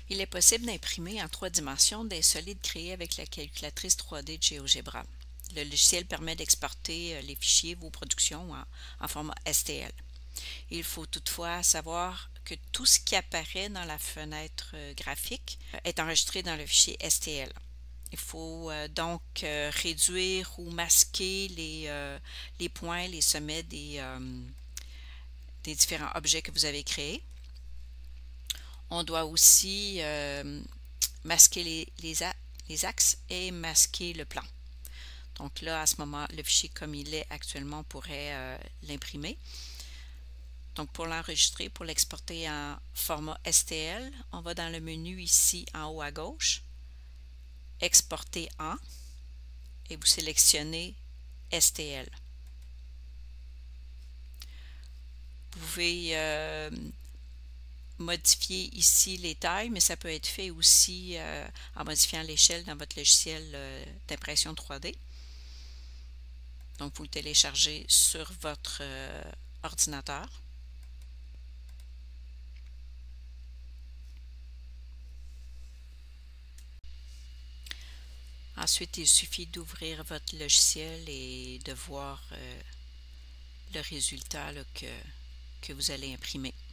Il est possible d'imprimer en 3 dimensions des solides créés avec la calculatrice 3D de GeoGebra. Le logiciel permet d'exporter les fichiers, vos productions, en format STL. Il faut toutefois savoir que tout ce qui apparaît dans la fenêtre graphique est enregistré dans le fichier STL. Il faut donc réduire ou masquer les points, les sommets des différents objets que vous avez créés. On doit aussi masquer les axes et masquer le plan. Donc là, à ce moment, le fichier comme il est actuellement, on pourrait l'imprimer. Donc pour l'enregistrer, pour l'exporter en format STL, on va dans le menu ici en haut à gauche, Exporter en, et vous sélectionnez STL. Vous pouvez modifier ici les tailles, mais ça peut être fait aussi en modifiant l'échelle dans votre logiciel d'impression 3D. Donc, vous le téléchargez sur votre ordinateur. Ensuite, il suffit d'ouvrir votre logiciel et de voir le résultat là, que vous allez imprimer.